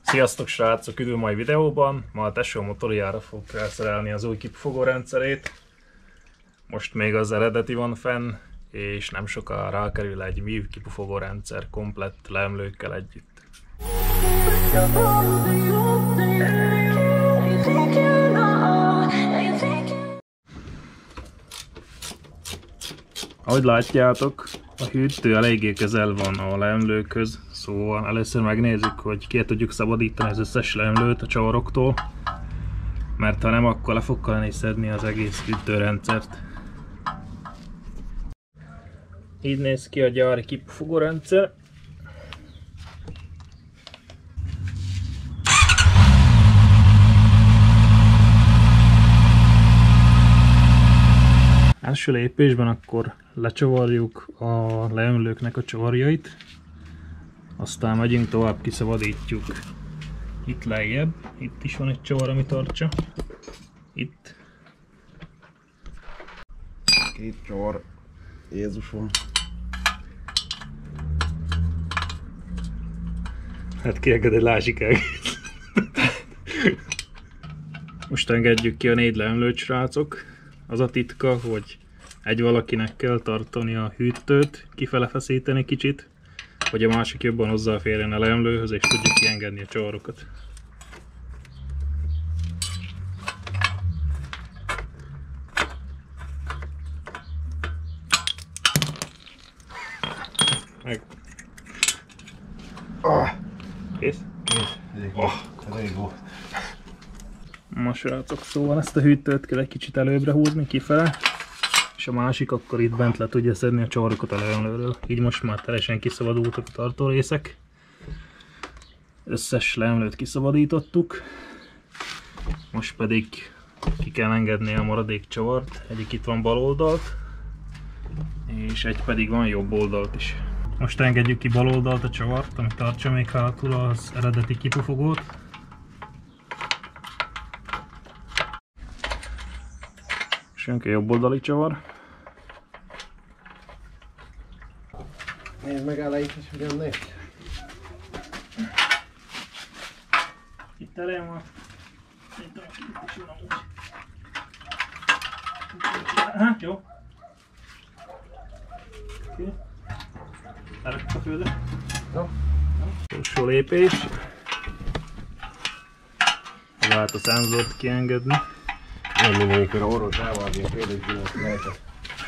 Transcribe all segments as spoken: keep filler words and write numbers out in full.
Sziasztok srácok, üdv mai videóban! Ma a Tesó motorjára fog felszerelni az új kipufogó rendszerét. Most még az eredeti van fenn, és nem sokára rákerül egy MIV kipufogó rendszer komplett leemlőkkel együtt. Ahogy látjátok, a hűtő eléggé közel van a leemlőkhöz, szóval először megnézzük, hogy ki tudjuk szabadítani az összes leemlőt a csavaroktól, mert ha nem, akkor le fog kellene szedni az egész hűtőrendszert. Így néz ki a gyári kipufogó rendszer. Első lépésben akkor lecsavarjuk a leemlőknek a csavarjait, aztán megyünk tovább, kiszabadítjuk. Itt lejjebb, itt is van egy csavar, ami tartsa. Itt. Két csavar, Jézusom. Hát kienged egy lásik egész. Most engedjük ki a négy leemlőt, srácok. Az a titka, hogy egy valakinek kell tartani a hűtőt, kifele feszíteni kicsit, hogy a másik jobban hozzáférjen a leemlőhöz és tudjuk kiengedni a csavarokat. Meg. Kész? Kész. Oh, elég volt. Most srácok, szóval ezt a hűtőt kell egy kicsit előbbre húzni kifele, és a másik akkor itt bent le tudja szedni a csavarokat a leemlőről. Így most már teljesen kiszabadultak a tartórészek. Összes leemlőt kiszabadítottuk. Most pedig ki kell engedni a maradék csavart. Egyik itt van bal oldalt, és egy pedig van jobb oldalt is. Most engedjük ki bal oldalt a csavart, ami tartsa még hátul az eredeti kipufogót. És jön ki a jobb oldali csavar. Nézd meg elejét, hogy hogyan néz. Itt elején van. Itt is jön amúgy. Hát jó. Oké. Elrakjuk a földet. Jó. Utolsó lépés. Lehet a szenzort kiengedni. Nem mindenikor orvos elvárni a félőzőnek lehetett.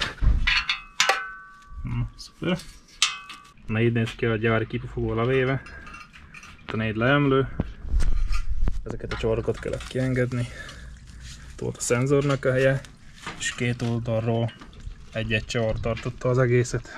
Na, szuper. Na, így néz ki a gyári kipufogó levéve. Itt a négy leemlő. Ezeket a csavarokat kellett kiengedni. Itt volt a szenzornak a helye, és két oldalról egy-egy csavar tartotta az egészet.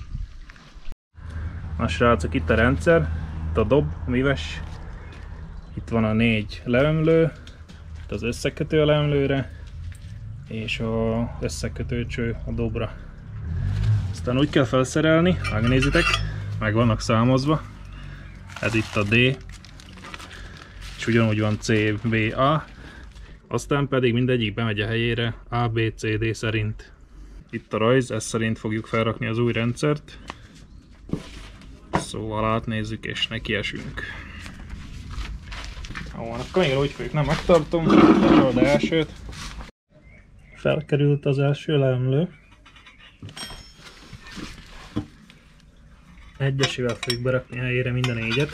Na srácok, itt a rendszer, itt a dob, a mives. Itt van a négy leemlő, itt az összekötő a leemlőre, és az összekötőcső a dobra. Aztán úgy kell felszerelni, megnézitek, meg vannak számozva. Ez itt a D, és ugyanúgy van C, B, A. Aztán pedig mindegyik bemegy a helyére A, B, C, D szerint. Itt a rajz, ez szerint fogjuk felrakni az új rendszert. Szóval átnézzük és nekiesünk. Jó, akkor még úgy fogjuk, nem megtartom, de elsőt. Felkerült az első leemlő. Egyesével fogjuk berakni a helyére minden négyet.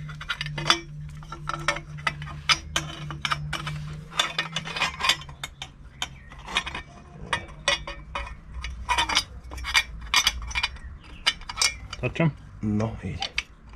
Tartsam? No, így.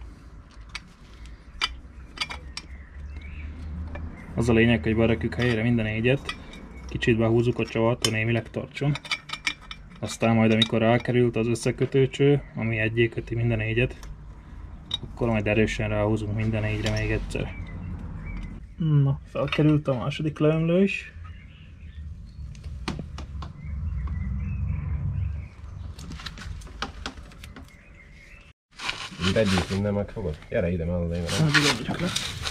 Az a lényeg, hogy berakjuk helyére minden négyet, kicsit behúzzuk a csavart, hogy némileg tartson. Aztán majd amikor rákerült az összekötőcső, ami egyé köti minden négyet, akkor majd erősen ráhúzunk minden négyre még egyszer. Na, felkerült a második leemlő is. Egyik minden megfogod? Gyere ide mellé, mert nem. Hát ide vagyok le.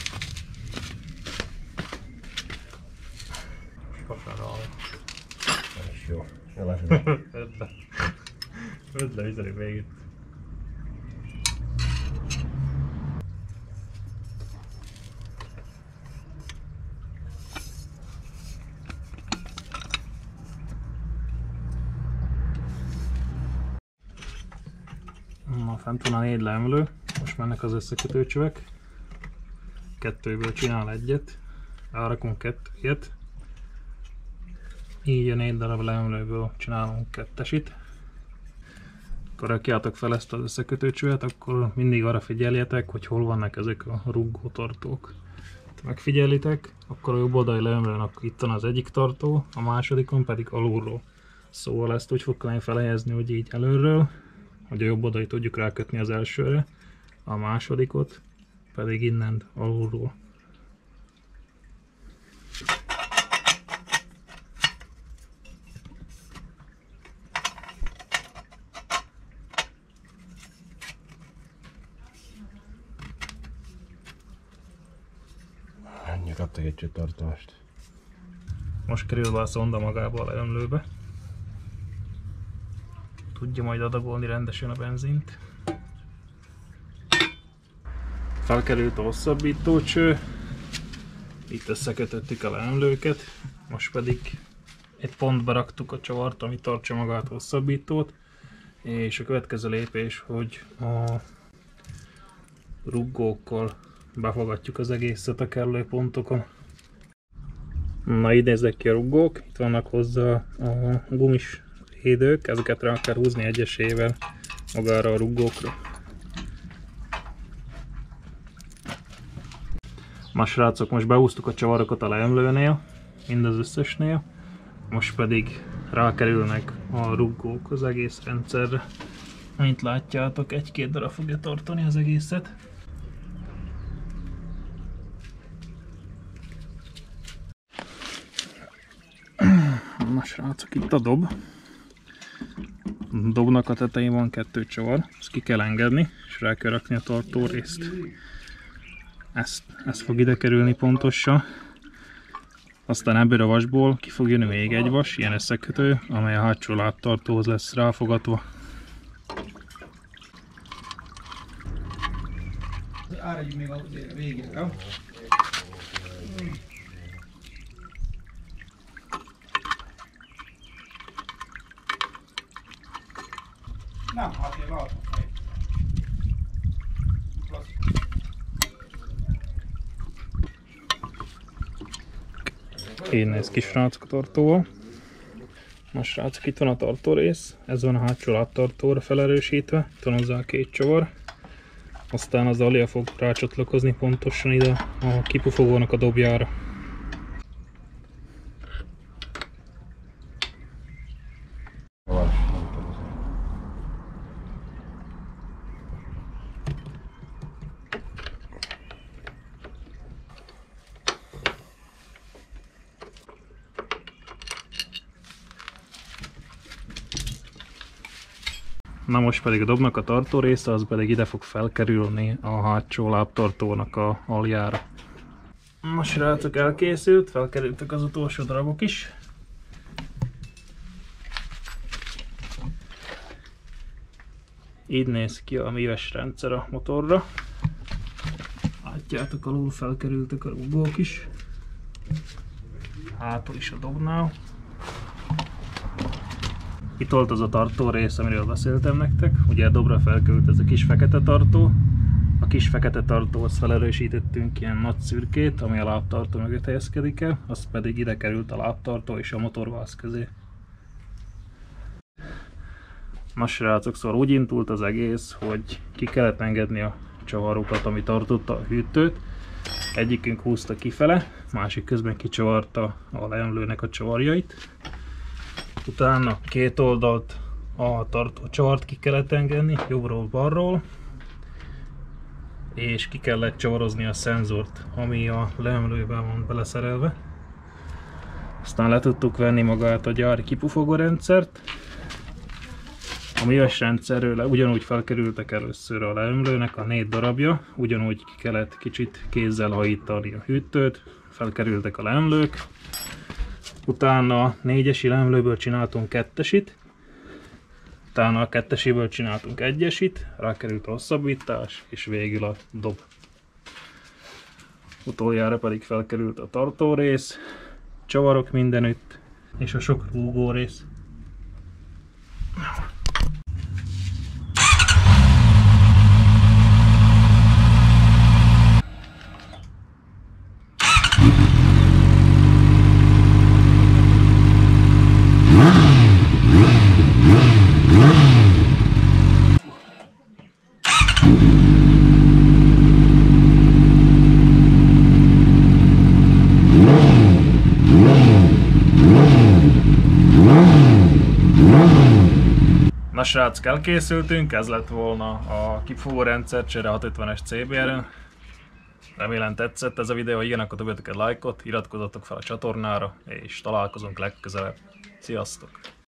Ez is jó. Jó lesz. Öt le. Öt le, vizelünk végig. fent van a négy leemlő, most mennek az összekötőcsövek. Kettőből csinál egyet, elrakunk kettőt. Így a négy darab leemlőből csinálunk kettesit. Akkor rakjátok fel ezt az összekötőcsövet, akkor mindig arra figyeljetek, hogy hol vannak ezek a rugótartók. Ha megfigyelitek, akkor a jobb oldali leemlőn itt van az egyik tartó, a másodikon pedig alulról. Szóval ezt úgy fogom felhelyezni, hogy így előről, hogy a jobb oldali tudjuk rákötni az elsőre, a másodikot pedig innen alulról. Ennyi kaptak egy csőtartást. Most kerül be a szonda magába a leömlőbe. Tudja majd adagolni rendesen a benzint. Felkerült a hosszabbítócső. Itt összekötöttük a leömlőket. Most pedig egy pontba raktuk a csavart, ami tartsa magát a hosszabbítót. És a következő lépés, hogy a rugókkal befogadjuk az egészet a kellő pontokon. Na, így néznek ki a rugók, itt vannak hozzá a gumis védők, ezeket rá kell húzni egyesével magára a rugókra. Na srácok, most behúztuk a csavarokat a leemlőnél, mind az összesnél, most pedig rákerülnek a rugók az egész rendszerre. Mint látjátok, egy-két darab fogja tartani az egészet. Na srácok, itt a dob. A dobnak a tetején van kettő csavar, ezt ki kell engedni, és rá kell rakni a tartó részt. Ezt, ezt fog ide kerülni pontosan. Aztán ebből a vasból ki fog jönni még egy vas, ilyen összekötő, amely a hátsó lábtartóhoz lesz ráfogatva. Áradjuk még a végére, jó? Nem, hát én látom. Így néz ki, srácok, a tartóval. Most srácok, itt van a tartórész, ez van a hátsó lábtartóra felerősítve, itt van hozzá a két csavar. Aztán az alja fog rácsatlakozni pontosan ide a kipufogónak a dobjára. Na most pedig a dobnak a tartó része, az pedig ide fog felkerülni a hátsó lábtartónak a aljára. Na srácok, elkészült, felkerültek az utolsó darabok is. Így néz ki a míves rendszer a motorra. Látjátok, alul felkerültek a rugók is. Hátul is a dobnál. Itt volt az a tartó rész, amiről beszéltem nektek. Ugye a dobra felkerült ez a kis fekete tartó. A kis fekete tartóhoz felerősítettünk ilyen nagy szürkét, ami a lábtartó mögött helyezkedik el, az pedig ide került a lábtartó és a motorváz közé. Na srácok, szóval úgy indult az egész, hogy ki kellett engedni a csavarokat, ami tartotta a hűtőt. Egyikünk húzta kifele, másik közben kicsavarta a leemlőnek a csavarjait. Utána két oldalt a tartó csavart ki kellett engedni, jobbról balról, és ki kellett csavarozni a szenzort, ami a leemlőben van beleszerelve. Aztán le tudtuk venni magát a gyári kipufogó rendszert. A míves rendszerről ugyanúgy felkerültek először a leemlőnek a négy darabja, ugyanúgy ki kellett kicsit kézzel hajítani a hűtőt, felkerültek a leemlők. Utána négyesi leemlőből csináltunk kettesit, utána a kettesiből csináltunk egyesit, rákerült a hosszabbítás, és végül a dob. Utoljára pedig felkerült a tartórész, csavarok mindenütt, és a sok rúgó rész. Na srácok, elkészültünk, ez lett volna a kipfogó rendszer csere hatszázötvenes cé bé er-en. Remélem tetszett ez a videó, igen, akkor dobjatok egy lájkot, iratkozzatok fel a csatornára, és találkozunk legközelebb. Sziasztok!